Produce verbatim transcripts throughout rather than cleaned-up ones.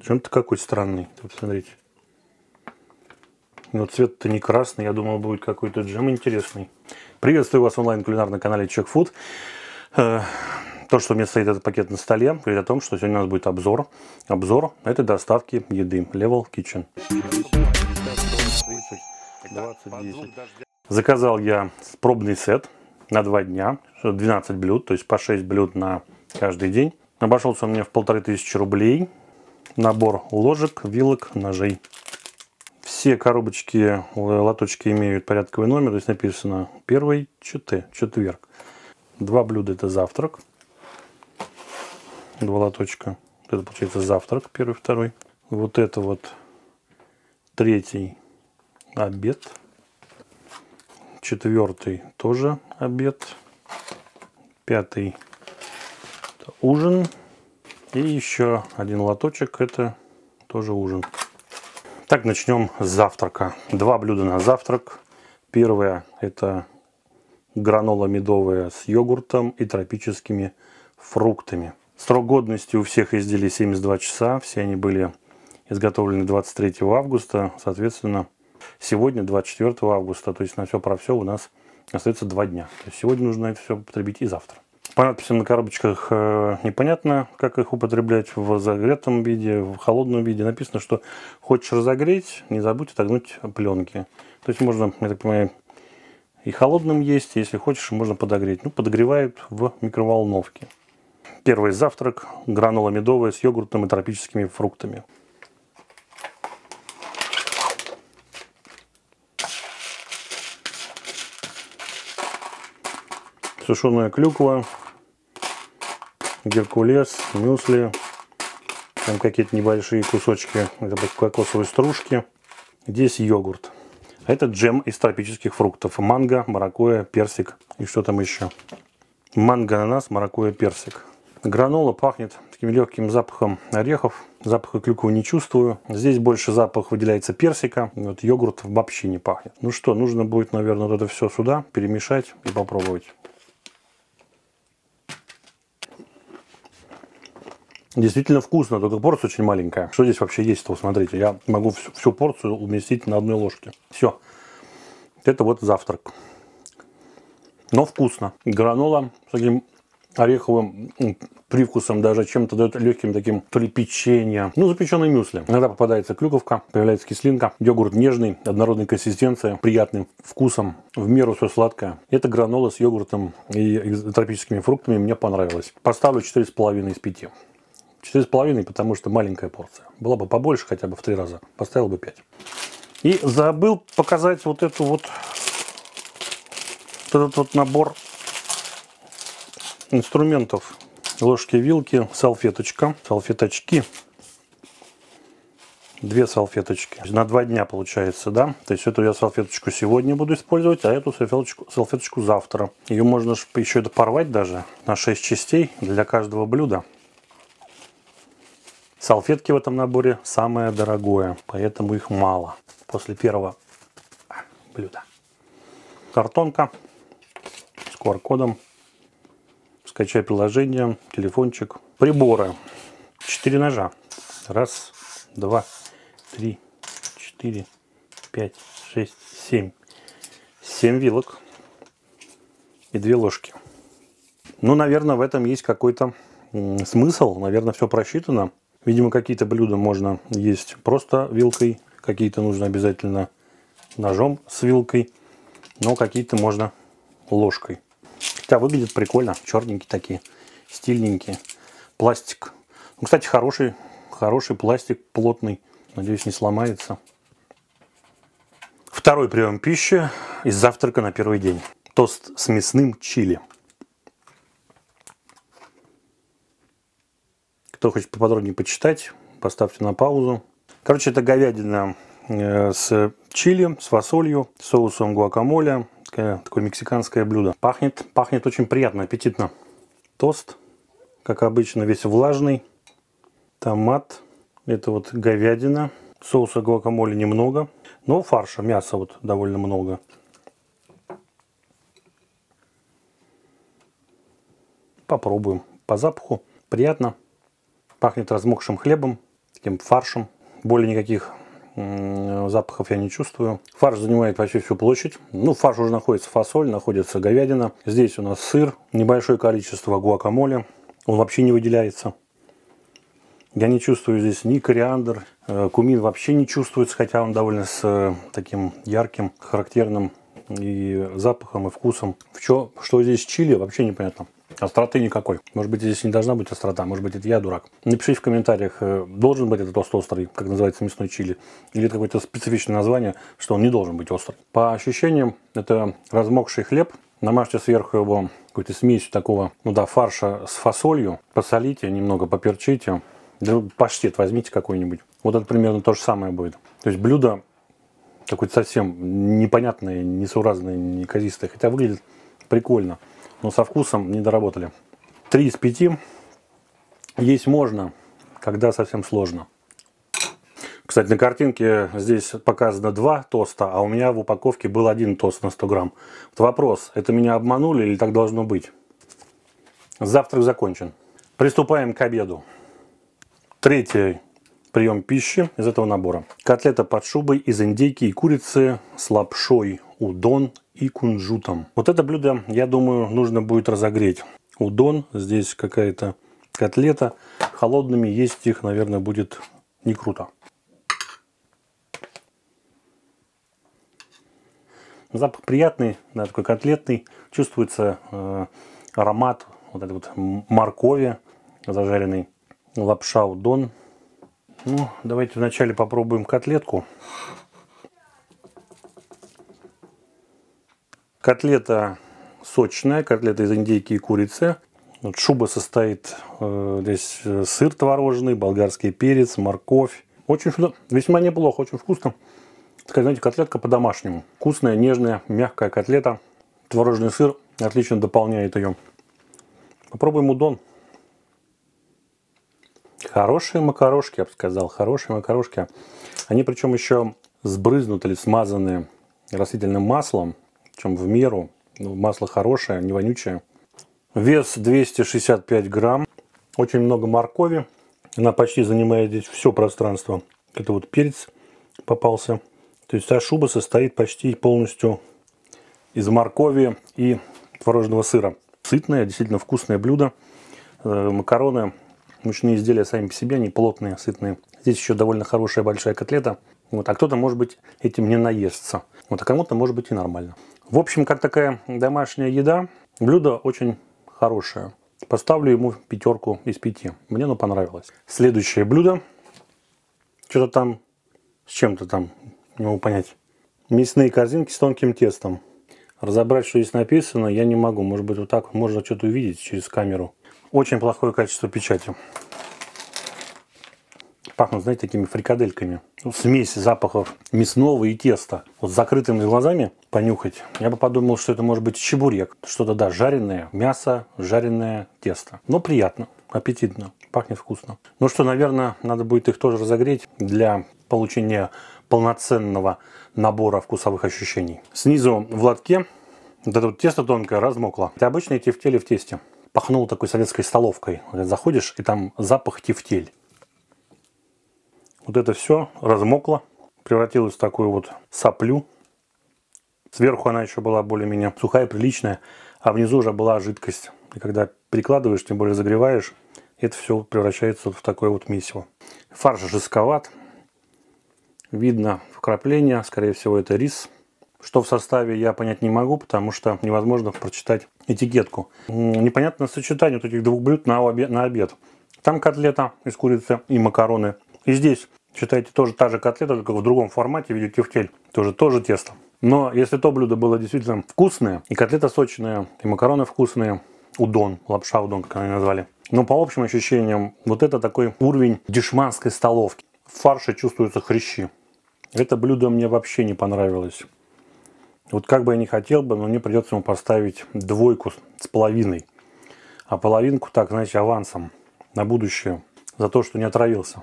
Джем-то какой странный. Посмотрите. Но цвет-то не красный. Я думал, будет какой-то джем интересный. Приветствую вас в онлайн-кулинарном на канале Чек Фуд. То, что у меня стоит этот пакет на столе, говорит о том, что сегодня у нас будет обзор. Обзор этой доставки еды. Level Kitchen. двадцать десять. Заказал я пробный сет на два дня. двенадцать блюд, то есть по шесть блюд на каждый день. Обошелся он мне в полторы тысячи рублей. Набор ложек, вилок, ножей. Все коробочки, лоточки имеют порядковый номер. Здесь написано первый ЧТ, четверг. Два блюда это завтрак. Два лоточка. Это получается завтрак, первый, второй. Вот это вот третий обед. Четвертый тоже обед. Пятый ужин. И еще один лоточек, это тоже ужин. Так, начнем с завтрака. Два блюда на завтрак. Первое это гранола медовая с йогуртом и тропическими фруктами. Срок годности у всех изделий семьдесят два часа. Все они были изготовлены двадцать третьего августа. Соответственно, сегодня двадцать четвёртого августа. То есть на все про все у нас остается два дня. То есть сегодня нужно это все употребить и завтра. По надписям на коробочках э, непонятно, как их употреблять в разогретом виде, в холодном виде. Написано, что хочешь разогреть, не забудь отогнуть пленки. То есть можно, я так понимаю, и холодным есть, если хочешь, можно подогреть. Ну, подогревают в микроволновке. Первый завтрак. Гранола медовая с йогуртом и тропическими фруктами. Сушеная клюква, геркулес, мюсли, там какие-то небольшие кусочки кокосовой стружки. Здесь йогурт. А это джем из тропических фруктов. Манго, маракуйя, персик и что там еще. Манго, ананас, маракуйя, персик. Гранола пахнет таким легким запахом орехов. Запаха клюквы не чувствую. Здесь больше запах выделяется персика. Вот йогурт вообще не пахнет. Ну что, нужно будет, наверное, вот это все сюда перемешать и попробовать. Действительно вкусно, только порция очень маленькая. Что здесь вообще есть-то? Смотрите, я могу всю, всю порцию уместить на одной ложке. Все. Это вот завтрак. Но вкусно. Гранола с таким ореховым привкусом, даже чем-то дает легким таким, то ли печенье. Ну, запеченный мюсли. Иногда попадается клюковка, появляется кислинка. Йогурт нежный, однородной консистенции, приятным вкусом. В меру все сладкое. Это гранола с йогуртом и тропическими фруктами мне понравилось. Поставлю четыре с половиной из пяти. четыре с половиной, потому что маленькая порция. Была бы побольше, хотя бы в три раза. Поставил бы пять. И забыл показать вот эту вот, вот этот вот набор инструментов. Ложки, вилки, салфеточка, салфеточки. Две салфеточки. На два дня получается, да? То есть эту я салфеточку сегодня буду использовать, а эту салфеточку, салфеточку завтра. Ее можно еще это порвать даже на шесть частей для каждого блюда. Салфетки в этом наборе самое дорогое, поэтому их мало. После первого блюда. Картонка с ку ар кодом. Скачай приложение, телефончик. Приборы. Четыре ножа. Раз, два, три, четыре, пять, шесть, семь. Семь вилок и две ложки. Ну, наверное, в этом есть какой-то смысл. Наверное, все просчитано. Видимо, какие-то блюда можно есть просто вилкой, какие-то нужно обязательно ножом с вилкой, но какие-то можно ложкой. Хотя выглядит прикольно, черненькие такие, стильненькие. Пластик. Ну, кстати, хороший, хороший пластик, плотный. Надеюсь, не сломается. Второй прием пищи из завтрака на первый день. Тост с мясным чили. Кто хочет поподробнее почитать, поставьте на паузу. Короче, это говядина с чили, с фасолью, соусом гуакамоле. Такое мексиканское блюдо. Пахнет, пахнет очень приятно, аппетитно. Тост, как обычно, весь влажный. Томат. Это вот говядина. Соуса гуакамоле немного. Но фарша, мяса вот довольно много. Попробуем. По запаху приятно. Пахнет размокшим хлебом. таким фаршем. Более никаких запахов я не чувствую. Фарш занимает почти всю площадь. Ну, в фарше уже находится фасоль, находится говядина. Здесь у нас сыр, небольшое количество гуакамоле. Он вообще не выделяется. Я не чувствую здесь ни кориандр, кумин вообще не чувствуется, хотя он довольно с таким ярким, характерным и запахом, и вкусом. В чё, что здесь чили, вообще непонятно. Остроты никакой. Может быть, здесь не должна быть острота, может быть, это я дурак. Напишите в комментариях, должен быть этот острый, как называется мясной чили, или какое-то специфичное название, что он не должен быть острый. По ощущениям, это размокший хлеб. Намажьте сверху его какой-то смесью такого, ну да, фарша с фасолью. Посолите, немного поперчите. Да, паштет возьмите какой-нибудь. Вот это примерно то же самое будет. То есть блюдо какое-то совсем непонятное, несуразное, неказистое. Хотя выглядит прикольно. Но со вкусом не доработали. три из пяти. Есть можно, когда совсем сложно. Кстати, на картинке здесь показано два тоста, а у меня в упаковке был один тост на сто грамм. Вот вопрос, это меня обманули или так должно быть? Завтрак закончен. Приступаем к обеду. Третий прием пищи из этого набора. Котлета под шубой из индейки и курицы с лапшой удон и кунжутом. Вот это блюдо, я думаю, нужно будет разогреть. Удон, здесь какая-то котлета. Холодными есть их, наверное, будет не круто. Запах приятный, да, такой котлетный. Чувствуется э, аромат вот этой вот моркови зажаренной. Лапша удон. Ну, давайте вначале попробуем котлетку. Котлета сочная, котлета из индейки и курицы. Вот шуба состоит, э, здесь сыр творожный, болгарский перец, морковь. Очень весьма неплохо, очень вкусно. Такая, знаете, котлетка по-домашнему. Вкусная, нежная, мягкая котлета. Творожный сыр отлично дополняет ее. Попробуем удон. Хорошие макарошки, я бы сказал, хорошие макарошки. Они причем еще сбрызнуты или смазаны растительным маслом, причем в меру. Масло хорошее, не вонючее. Вес двести шестьдесят пять грамм. Очень много моркови. Она почти занимает здесь все пространство. Это вот перец попался. То есть вся шуба состоит почти полностью из моркови и творожного сыра. Сытное, действительно вкусное блюдо. Макароны, мучные изделия сами по себе, они плотные, сытные. Здесь еще довольно хорошая большая котлета. Вот. А кто-то, может быть, этим не наестся. Вот. А кому-то, может быть, и нормально. В общем, как такая домашняя еда, блюдо очень хорошее. Поставлю ему пятерку из пяти. Мне оно понравилось. Следующее блюдо. Что-то там, с чем-то там, не могу понять. Мясные корзинки с тонким тестом. Разобрать, что здесь написано, я не могу. Может быть, вот так можно что-то увидеть через камеру. Очень плохое качество печати. Пахнут, знаете, такими фрикадельками. Смесь запахов мясного и теста. Вот с закрытыми глазами понюхать. Я бы подумал, что это может быть чебурек. Что-то, да, жареное мясо, жареное тесто. Но приятно, аппетитно, пахнет вкусно. Ну что, наверное, надо будет их тоже разогреть для получения полноценного набора вкусовых ощущений. Снизу в лотке вот это вот тесто тонкое размокло. Это обычные тефтели в тесте. Пахнуло такой советской столовкой. Заходишь, и там запах тефтель. Вот это все размокло, превратилось в такую вот соплю. Сверху она еще была более-менее сухая, приличная, а внизу уже была жидкость. И когда перекладываешь, тем более загреваешь, это все превращается вот в такое вот месиво. Фарш жестковат. Видно вкрапление, скорее всего, это рис. Что в составе, я понять не могу, потому что невозможно прочитать этикетку. Непонятное сочетание вот этих двух блюд на обед, на обед. Там котлета из курицы и макароны. И здесь, считайте, тоже та же котлета, только в другом формате, в виде тефтель. Тоже, тоже тесто. Но если то блюдо было действительно вкусное, и котлета сочная, и макароны вкусные, удон, лапша удон, как они назвали. Но по общим ощущениям, вот это такой уровень дешманской столовки. В фарше чувствуются хрящи. Это блюдо мне вообще не понравилось. Вот как бы я ни хотел бы, но мне придется ему поставить двойку с половиной. А половинку, так, знаете, авансом на будущее. За то, что не отравился.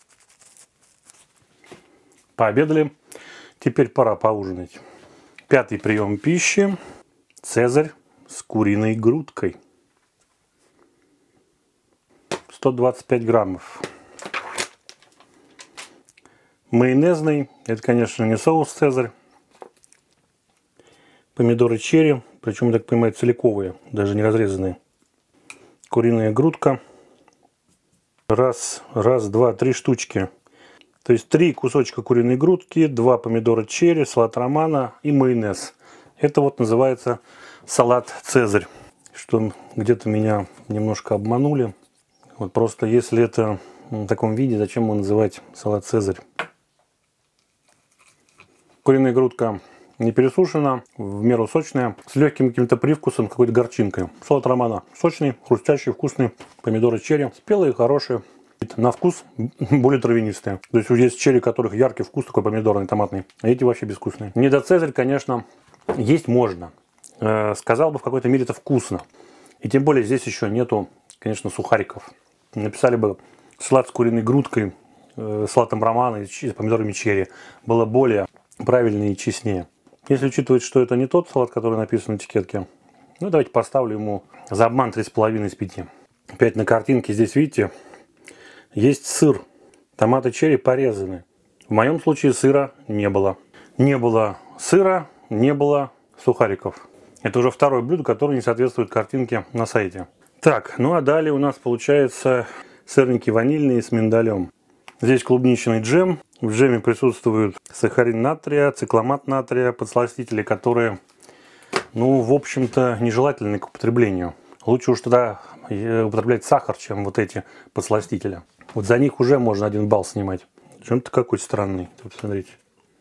Пообедали. Теперь пора поужинать. Пятый прием пищи. Цезарь с куриной грудкой. сто двадцать пять граммов. Майонезный. Это, конечно, не соус Цезарь. Помидоры черри. Причем, я так понимаю, целиковые, даже не разрезанные. Куриная грудка. Раз, раз, два, три штучки. То есть три кусочка куриной грудки, два помидора черри, салат романа и майонез. Это вот называется салат Цезарь. Что где-то меня немножко обманули. Вот просто если это в таком виде, зачем его называть салат Цезарь? Куриная грудка не пересушена, в меру сочная, с легким каким-то привкусом, какой-то горчинкой. Салат романа сочный, хрустящий, вкусный. Помидоры черри спелые, хорошие. На вкус более травянистые. То есть есть черри, у которых яркий вкус такой помидорный, томатный. А эти вообще безвкусные. Недоцезарь, конечно, есть можно. Э, сказал бы, в какой-то мере это вкусно. И тем более здесь еще нету, конечно, сухариков. Написали бы салат с куриной грудкой, э, салатом романа и с помидорами черри. Было более правильно и честнее. Если учитывать, что это не тот салат, который написан на этикетке, ну давайте поставлю ему за обман три с половиной из пяти. Опять на картинке здесь, видите, есть сыр. Томаты черри порезаны. В моем случае сыра не было. Не было сыра, не было сухариков. Это уже второе блюдо, которое не соответствует картинке на сайте. Так, ну а далее у нас получается сырники ванильные с миндалем. Здесь клубничный джем. В джеме присутствует сахарин натрия, цикламат натрия, подсластители, которые, ну, в общем-то, нежелательны к употреблению. Лучше уж тогда употреблять сахар, чем вот эти подсластители. Вот за них уже можно один балл снимать. Джем-то какой странный. Посмотрите.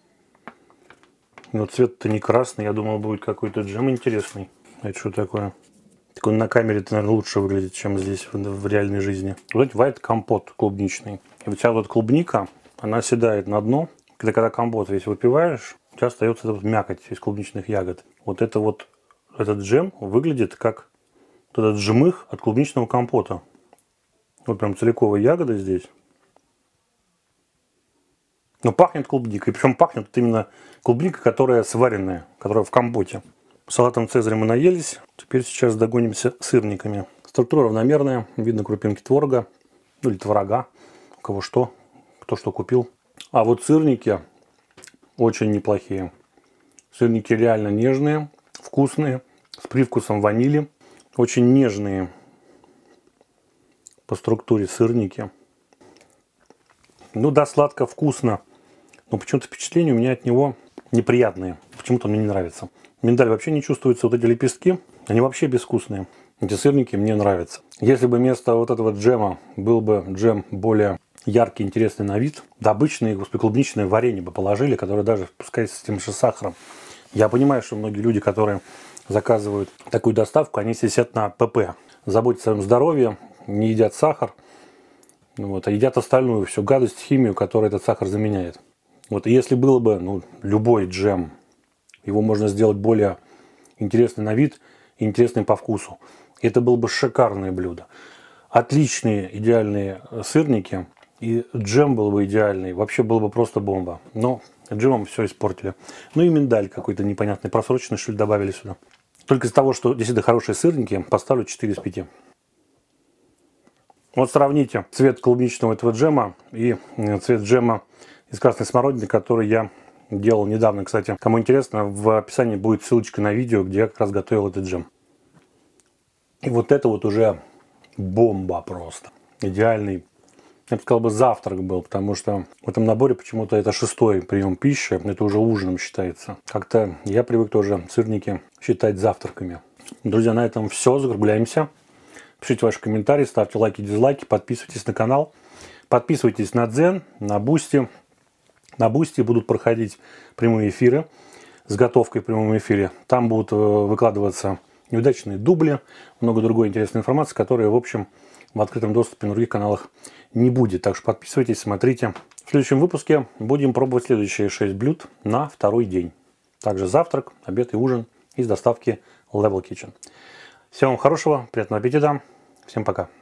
Но цвет-то не красный. Я думал, будет какой-то джем интересный. Это что такое? Так он на камере-то, наверное, лучше выглядит, чем здесь в, в реальной жизни. Вот эти бывает компот клубничный. И вот вся вот клубника, она седает на дно. Когда, когда компот весь выпиваешь, у тебя остается эта вот мякоть из клубничных ягод. Вот это вот, этот джем выглядит как вот этот жмых от клубничного компота. Вот прям целиковые ягоды здесь. Но пахнет клубникой. Причем пахнет именно клубника, которая сваренная, которая в компоте. Салатом Цезарь мы наелись. Теперь сейчас догонимся сырниками. Структура равномерная. Видно крупинки творога. Ну или творога. У кого что. Кто что купил. А вот сырники очень неплохие. Сырники реально нежные, вкусные. С привкусом ванили. Очень нежные по структуре сырники. Ну да, сладко, вкусно. Но почему-то впечатления у меня от него неприятные. Почему-то мне не нравится. Миндаль вообще не чувствуется. Вот эти лепестки, они вообще безвкусные. Эти сырники мне нравятся. Если бы вместо вот этого джема был бы джем более яркий, интересный на вид, да обычные, господи, клубничное варенье бы положили, которое даже пускай с тем же сахаром. Я понимаю, что многие люди, которые заказывают такую доставку, они сидят на ПП. Заботятся о своем здоровье, не едят сахар. Вот, а едят остальную всю гадость, химию, которую этот сахар заменяет. Вот, и если было бы, ну, любой джем, его можно сделать более интересный на вид и интересный по вкусу. Это было бы шикарное блюдо. Отличные, идеальные сырники. И джем был бы идеальный. Вообще было бы просто бомба. Но джемом все испортили. Ну и миндаль какой-то непонятный, просроченный, что ли, добавили сюда. Только из-за того, что действительно хорошие сырники, поставлю четыре из пяти. Вот сравните цвет клубничного этого джема и цвет джема из красной смородины, который я делал недавно. Кстати, кому интересно, в описании будет ссылочка на видео, где я как раз готовил этот джем. И вот это вот уже бомба просто. Идеальный, я бы сказал, бы завтрак был, потому что в этом наборе почему-то это шестой прием пищи, это уже ужином считается. Как-то я привык тоже сырники считать завтраками. Друзья, на этом все, закругляемся. Пишите ваши комментарии, ставьте лайки, дизлайки, подписывайтесь на канал. Подписывайтесь на Дзен, на Бусти. На Бусти будут проходить прямые эфиры с готовкой в прямом эфире. Там будут выкладываться неудачные дубли, много другой интересной информации, которая, в общем, в открытом доступе на других каналах не будет. Так что подписывайтесь, смотрите. В следующем выпуске будем пробовать следующие шесть блюд на второй день. Также завтрак, обед и ужин из доставки Level Kitchen. Всего вам хорошего, приятного аппетита. Всем пока.